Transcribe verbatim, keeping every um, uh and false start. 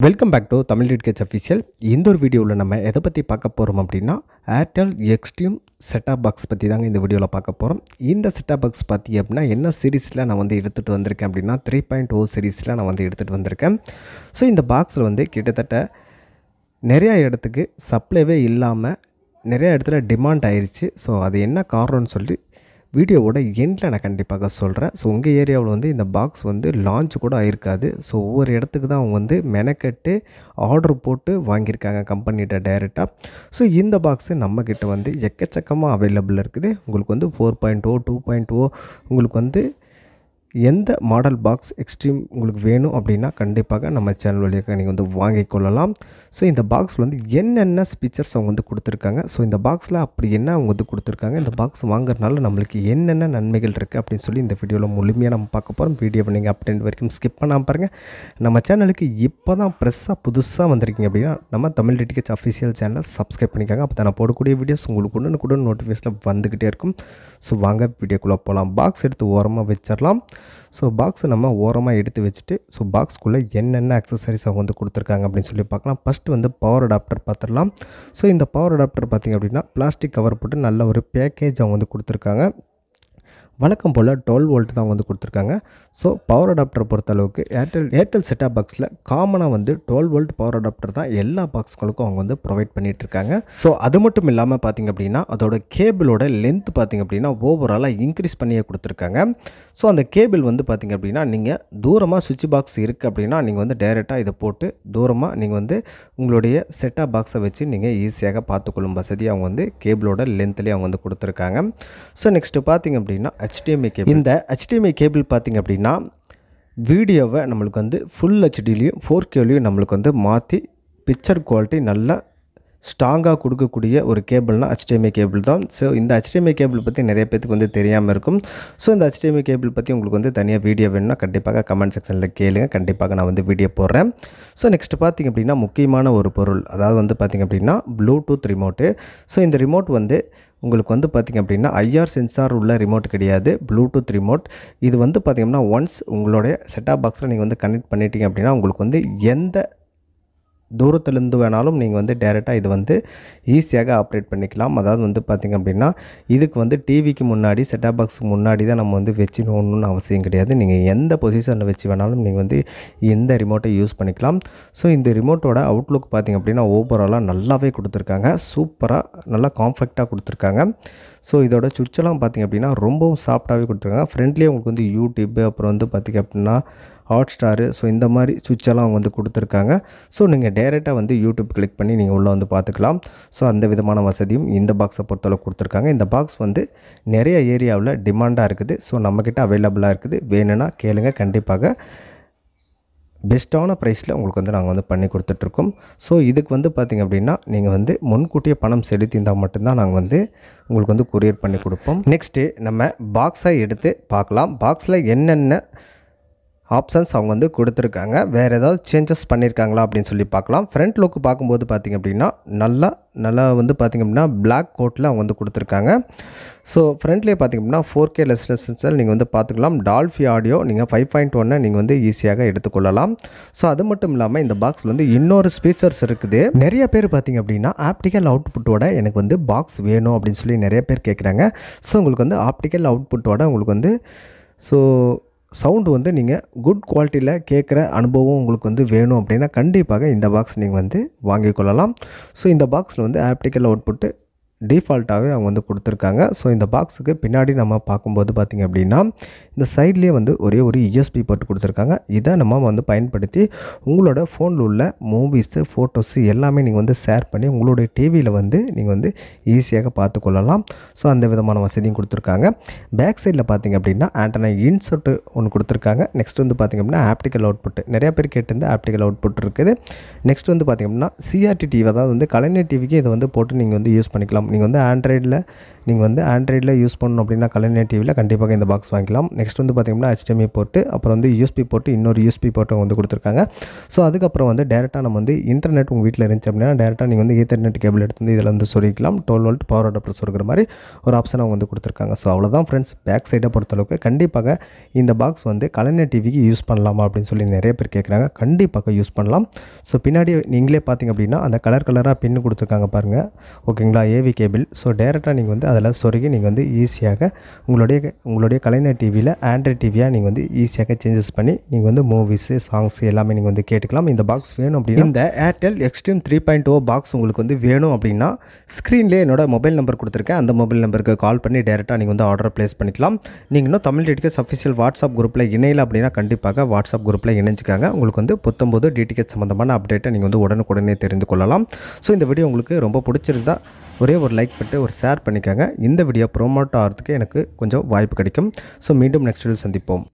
Welcome back to Tamil டிட்கேட்ஸ் official. இந்த ஒரு வீடியோவில் நம்ம எதை பற்றி பார்க்க போகிறோம் அப்படின்னா, ஏர்டெல் எக்ஸ்ட்ரீம் செட்டாப் பாக்ஸ் பற்றி தாங்க இந்த வீடியோவில் பார்க்க போகிறோம். இந்த செட்டாப் பாக்ஸ் பார்த்தி அப்படின்னா என்ன சீரீஸில் நான் வந்து எடுத்துகிட்டு வந்திருக்கேன் அப்படின்னா த்ரீ பாயிண்ட் ஓ சீரீஸில் நான் வந்து எடுத்துகிட்டு வந்திருக்கேன். ஸோ இந்த பாக்ஸில் வந்து கிட்டத்தட்ட நிறையா இடத்துக்கு சப்ளைவே இல்லாமல் நிறையா இடத்துல டிமாண்ட் ஆயிடுச்சு. ஸோ அது என்ன காரணம்னு சொல்லி வீடியோவோட எண்டில் நான் கண்டிப்பாக சொல்கிறேன். ஸோ உங்கள் ஏரியாவில் வந்து இந்த பாக்ஸ் வந்து லான்ச் கூட ஆயிருக்காது. ஸோ ஒவ்வொரு இடத்துக்கு தான் அவங்க வந்து மெனக்கெட்டு ஆர்டர் போட்டு வாங்கியிருக்காங்க கம்பெனிகிட்ட டைரெக்டாக. ஸோ இந்த பாக்ஸு நம்மக்கிட்ட வந்து எக்கச்சக்கமாக அவைலபிள் இருக்குது. உங்களுக்கு வந்து ஃபோர் பாயிண்ட் ஓ டூ பாயிண்ட் ஓ உங்களுக்கு வந்து எந்த மாடல் பாக்ஸ் எக்ஸ்ட்ரீம் உங்களுக்கு வேணும் அப்படின்னா கண்டிப்பாக நம்ம சேனல் வழியாக நீங்கள் வந்து வாங்கிக்கொள்ளலாம். ஸோ இந்த பாக்ஸில் வந்து என்னென்ன ஸ்பீச்சர்ஸ் அவங்க வந்து கொடுத்துருக்காங்க, ஸோ இந்த பாக்ஸில் அப்படி என்ன அவங்க வந்து கொடுத்துருக்காங்க, இந்த பாக்ஸ் வாங்குறதுனால நம்மளுக்கு என்னென்ன நன்மைகள் இருக்குது அப்படின்னு சொல்லி இந்த வீடியோவில் முழுமையாக நம்ம பார்க்க போகிறோம். வீடியோவை நீங்கள் அப் டென் வரைக்கும் ஸ்கிப் பண்ணாமல் பாருங்கள். நம்ம சேனலுக்கு இப்போ தான் ப்ரெஸ்ஸாக புதுசாக வந்திருக்கீங்க அப்படின்னா நம்ம தமிழ் டிட்கேட்ஸ் அஃபிஷியல் சேனலை சப்ஸ்கிரைப் பண்ணிக்காங்க. அப்போ தான் நான் போடக்கூடிய வீடியோஸ் உங்களுக்கு உடனே கூட நோட்டிஃபிகேஷனில் வந்துக்கிட்டே இருக்கும். ஸோ வாங்க வீடியோக்குள்ளே போகலாம். பாக்ஸ் எடுத்து ஓரமாக வச்சிடலாம். ஸோ பாக்ஸை நம்ம ஓரமாக எடுத்து வச்சுட்டு ஸோ பாக்ஸ்க்குள்ளே என்னென்ன அக்சசரிஸ் அவங்க வந்து கொடுத்துருக்காங்க அப்படின்னு சொல்லி பார்க்கலாம். ஃபஸ்ட்டு வந்து பவர் அடாப்டர் பார்த்துடலாம். ஸோ இந்த பவர் அடாப்டர் பார்த்திங்க அப்படின்னா பிளாஸ்டிக் கவர் போட்டு நல்ல ஒரு பேக்கேஜ் அவங்க வந்து கொடுத்துருக்காங்க. வழக்கம் போல் டுவெல் வோல்ட் தான் வந்து கொடுத்துருக்காங்க. ஸோ பவர் அடாப்டர் பொறுத்தளவுக்கு ஏர்டெல் ஏர்டெல் செட்டாப் பாக்ஸில் காமனாக வந்து டுவெல் வோல்ட் பவர் அடாப்டர் தான் எல்லா பாக்ஸ்களுக்கும் அவங்க வந்து ப்ரொவைட் பண்ணிகிட்ருக்காங்க. ஸோ அது மட்டும் இல்லாமல் பார்த்திங்க அப்படின்னா அதோட கேபிளோட லென்த் பார்த்திங்க அப்படின்னா ஓவராலாக இன்க்ரீஸ் பண்ணியே கொடுத்துருக்காங்க. ஸோ அந்த கேபிள் வந்து பார்த்திங்க அப்படின்னா நீங்கள் தூரமாக சுவிட்ச் பாக்ஸ் இருக்குது அப்படின்னா நீங்கள் வந்து டைரெக்டாக இதை போட்டு தூரமாக நீங்கள் வந்து உங்களுடைய செட்டாப் பாக்ஸை வச்சு நீங்கள் ஈஸியாக பார்த்துக்கொள்ளும் வசதி அவங்க வந்து கேபிளோட லென்த்லேயே அவங்க வந்து கொடுத்துருக்காங்க. ஸோ நெக்ஸ்ட்டு பார்த்திங்க அப்படின்னா ஹெச்டிஎம்ஐ கேபிள். இந்த ஹெச்டிஎம்ஐ கேபிள் பார்த்திங்க அப்படின்னா வீடியோவை நம்மளுக்கு வந்து ஃபுல் ஹெச்டிலையும் ஃபோர் கேலையும் நம்மளுக்கு வந்து மாற்றி பிக்சர் குவாலிட்டி நல்லா ஸ்ட்ராங்காக கொடுக்கக்கூடிய ஒரு கேபிள்னால் ஹெச்டிஎம்ஐ கேபிள் தான். ஸோ இந்த ஹெச்டிஎம்ஐ கேபிள் பற்றி நிறைய பேருக்கு வந்து தெரியாமல் இருக்கும். ஸோ இந்த ஹெச்டிஎம்ஐ கேபிள் பற்றி உங்களுக்கு வந்து தனியாக வீடியோ வேணும்னா கண்டிப்பாக கமெண்ட் செக்ஷனில் கேளுங்க, கண்டிப்பாக நான் வந்து வீடியோ போடுறேன். ஸோ நெக்ஸ்ட் பார்த்திங்க அப்படின்னா முக்கியமான ஒரு பொருள், அதாவது வந்து பார்த்திங்க அப்படின்னா ப்ளூடூத் ரிமோட்டு. ஸோ இந்த ரிமோட் வந்து உங்களுக்கு வந்து பார்த்திங்க அப்படின்னா ஐஆர் சென்சார் உள்ள ரிமோட் கிடையாது, ப்ளூடூத் ரிமோட். இது வந்து பார்த்திங்கன்னா ஒன்ஸ் உங்களுடைய செட்டாப் பாக்ஸில் நீங்கள் வந்து கனெக்ட் பண்ணிட்டீங்க அப்படின்னா உங்களுக்கு வந்து எந்த தூரத்துலேருந்து வேணாலும் நீங்கள் வந்து டேரெக்டாக இது வந்து ஈஸியாக ஆப்ரேட் பண்ணிக்கலாம். அதாவது வந்து பார்த்திங்க அப்படின்னா இதுக்கு வந்து டிவிக்கு முன்னாடி செட்டாப் பாக்ஸுக்கு முன்னாடி தான் நம்ம வந்து வச்சு நோண்டணும்னு அவசியம் கிடையாது. நீங்கள் எந்த பொசிஷனில் வச்சு வேணாலும் நீங்கள் வந்து எந்த ரிமோட்டை யூஸ் பண்ணிக்கலாம். ஸோ இந்த ரிமோட்டோட அவுட்லுக் பார்த்திங்க அப்படின்னா ஓவராலாக நல்லாவே கொடுத்துருக்காங்க. சூப்பராக நல்லா காம்ஃபெக்டாக கொடுத்துருக்காங்க. ஸோ இதோட சுவிட்செல்லாம் பார்த்திங்க அப்படின்னா ரொம்பவும் சாஃப்டாகவே கொடுத்துருக்காங்க. ஃப்ரண்ட்லேயே உங்களுக்கு வந்து யூடியூப்பு அப்புறம் வந்து பார்த்திங்க அப்படின்னா ஹாட் ஸ்டாரு, ஸோ இந்த மாதிரி சுவிட்செல்லாம் அவங்க வந்து கொடுத்துருக்காங்க. ஸோ நீங்கள் டேரெக்டாக வந்து யூடியூப் கிளிக் பண்ணி நீங்கள் உள்ளே வந்து பார்த்துக்கலாம். ஸோ அந்த விதமான வசதியும் இந்த பாக்ஸை பொறுத்தளவு கொடுத்துருக்காங்க. இந்த பாக்ஸ் வந்து நிறைய ஏரியாவில் டிமாண்டாக இருக்குது. ஸோ நம்மக்கிட்ட அவைலபிளாக இருக்குது. வேணும்னா கேளுங்க, கண்டிப்பாக பெஸ்ட்டான ப்ரைஸில் உங்களுக்கு வந்து நாங்கள் வந்து பண்ணி கொடுத்துட்ருக்கோம். ஸோ இதுக்கு வந்து பார்த்திங்க அப்படின்னா நீங்கள் வந்து முன்கூட்டியே பணம் செலுத்தியிருந்தால் மட்டும்தான் நாங்கள் வந்து உங்களுக்கு வந்து கொரியர் பண்ணி கொடுப்போம். நெக்ஸ்ட்டு நம்ம பாக்ஸை எடுத்து பார்க்கலாம். பாக்ஸில் என்னென்ன ஆப்ஷன்ஸ் அவங்க வந்து கொடுத்துருக்காங்க, வேறு ஏதாவது சேஞ்சஸ் பண்ணியிருக்காங்களா அப்படின்னு சொல்லி பார்க்கலாம். ஃப்ரண்ட் லுக்கு பார்க்கும்போது பார்த்திங்க அப்படின்னா நல்லா நல்லா வந்து பார்த்திங்க அப்படின்னா பிளாக் கோட்டில் அவங்க வந்து கொடுத்துருக்காங்க. ஸோ ஃப்ரண்ட்லேயே பார்த்திங்க அப்படின்னா ஃபோர் கே ரெசல்யூஷன்ஸில் நீங்கள் வந்து பார்த்துக்கலாம். டால்பி ஆடியோ நீங்கள் ஃபைவ் பாயிண்ட் ஒன்னை நீங்கள் வந்து ஈஸியாக எடுத்துக்கொள்ளலாம். ஸோ அது மட்டும் இல்லாமல் இந்த பாக்ஸில் வந்து இன்னொரு ஸ்பீச்சர்ஸ் இருக்குது. நிறைய பேர் பார்த்திங்க அப்படின்னா ஆப்டிக்கல் அவுட்புட்டோட எனக்கு வந்து பாக்ஸ் வேணும் அப்படின்னு சொல்லி நிறைய பேர் கேட்குறாங்க. ஸோ உங்களுக்கு வந்து ஆப்டிக்கல் அவுட்புட்டோட உங்களுக்கு வந்து ஸோ சவுண்டு வந்து நீங்கள் குட் குவாலிட்டியில் கேட்குற அனுபவம் உங்களுக்கு வந்து வேணும் அப்படின்னா கண்டிப்பாக இந்த பாக்ஸ் நீங்கள் வந்து வாங்கிக்கொள்ளலாம். ஸோ இந்த பாக்ஸில் வந்து ஆப்டிக்கல் அவுட்புட்டு டிஃபால்ட்டாகவே அவங்க வந்து கொடுத்துருக்காங்க. ஸோ இந்த பாக்ஸுக்கு பின்னாடி நம்ம பார்க்கும்போது பார்த்திங்க அப்படின்னா இந்த சைட்லேயே வந்து ஒரே ஒரு யூஎஸ்பி போட்டு கொடுத்துருக்காங்க. இதை நம்ம வந்து பயன்படுத்தி உங்களோட ஃபோனில் உள்ள மூவிஸு ஃபோட்டோஸு எல்லாமே நீங்கள் வந்து ஷேர் பண்ணி உங்களுடைய டிவியில் வந்து நீங்கள் வந்து ஈஸியாக பார்த்துக்கொள்ளலாம். ஸோ அந்த விதமான வசதியும் கொடுத்துருக்காங்க. பேக் சைடில் பார்த்திங்க அப்படின்னா ஆண்டனா இன்சர்ட்டு ஒன்று கொடுத்துருக்காங்க. நெக்ஸ்ட் வந்து பார்த்திங்க அப்படின்னா ஆப்டிக்கல் அவுட்புட் நிறைய பேர் கேட்டிருந்த ஆப்டிக்கல் அவுட்புட் இருக்குது. நெக்ஸ்ட் வந்து பார்த்திங்க அப்படின்னா சிஆர்டி டிவி, அதாவது வந்து கலைஞர் டிவிக்கு இதை வந்து போட்டு நீங்கள் வந்து யூஸ் பண்ணிக்கலாம். நீங்கள் வந்து ஆண்ட்ராய்டில் நீங்கள் வந்து ஆண்ட்ராய்டில் யூஸ் பண்ணணும் அப்படின்னா கலைஞர் டிவியில் கண்டிப்பாக இந்த பாக்ஸ் வாங்கிக்கலாம். நெக்ஸ்ட் வந்து பார்த்திங்கன்னா ஹெச்டிஎம்ஐ போர்ட்டு, அப்புறம் வந்து யூஎஸ்பி போர்ட்டு, இன்னொரு யூஎஸ்பி போர்ட்டும் வந்து கொடுத்துருக்காங்க. ஸோ அதுக்கப்புறம் வந்து டேரெக்டாக நம்ம வந்து இன்டர்நெட் உங்கள் வீட்டில் இருந்துச்சு அப்படின்னா டேரெக்டாக நீங்கள் வந்து ஈத்தர்நெட் கேபிள் எடுத்து வந்து இதில் வந்து சொருகிக்கலாம். டுவெல் வோல்ட் பவர் அடாப்டர் சொருகிற மாதிரி ஒரு ஆப்ஷன் அவங்க வந்து கொடுத்துருக்காங்க. ஸோ அவ்வளோதான் ஃப்ரெண்ட்ஸ். பேக் சைடை பொறுத்தளவுக்கு கண்டிப்பாக இந்த பாக்ஸ் வந்து கலைஞர் டிவிக்கு யூஸ் பண்ணலாமா அப்படின்னு சொல்லி நிறைய பேர் கேட்குறாங்க. கண்டிப்பாக யூஸ் பண்ணலாம். ஸோ பின்னாடி நீங்களே பார்த்தீங்க அப்படின்னா அந்த கலர் கலராக பின்னு கொடுத்துருக்காங்க பாருங்கள். ஓகேங்களா, ஏவி கேபிள். ஸோ டேரெக்டாக நீங்கள் வந்து அதில் சொருகி நீங்கள் வந்து ஈஸியாக உங்களுடைய உங்களுடைய கலைஞர் டிவியில் ஆண்ட்ராய்ட் டிவியாக நீங்கள் வந்து ஈஸியாக சேஞ்சஸ் பண்ணி நீங்கள் வந்து மூவிஸு சாங்ஸ் எல்லாமே நீங்கள் வந்து கேட்டுக்கலாம். இந்த பாக்ஸ் வேணும் அப்படின்னா இந்த ஏர்டெல் எக்ஸ்ட்ரீம் த்ரீ பாயிண்ட் ஓ பாக்ஸ் உங்களுக்கு வந்து வேணும் அப்படின்னா ஸ்க்ரீன்லேயே என்னோட மொபைல் நம்பர் கொடுத்துருக்கேன். அந்த மொபைல் நம்பருக்கு கால் பண்ணி டேரெக்டாக நீங்கள் வந்து ஆர்டர் ப்ளேஸ் பண்ணிக்கலாம். நீங்கள் இன்னும் தமிழ் டிடிகேட்ஸ் அஃபிஷியல் வாட்ஸ்அப் குரூப்பில் இணையல அப்படின்னா கண்டிப்பாக வாட்ஸ்அப் குரூப்பில் இணைஞ்சிக்காங்க. உங்களுக்கு வந்து புத்தம்போது டிடிகேட் சம்மந்தமான அப்டேட்டை நீங்கள் வந்து உடனுக்குடனே தெரிந்து கொள்ளலாம். ஸோ இந்த வீடியோ உங்களுக்கு ரொம்ப பிடிச்சிருந்தா ஒரே ஒரு லைக் பண்ணிட்டு ஒரு ஷேர் பண்ணிக்கோங்க. இந்த வீடியோ ப்ரோமோட் ஆகிறதுக்கு எனக்கு கொஞ்சம் வாய்ப்பு கிடைக்கும். ஸோ மீண்டும் நெக்ஸ்ட் வீடியோ சந்திப்போம்.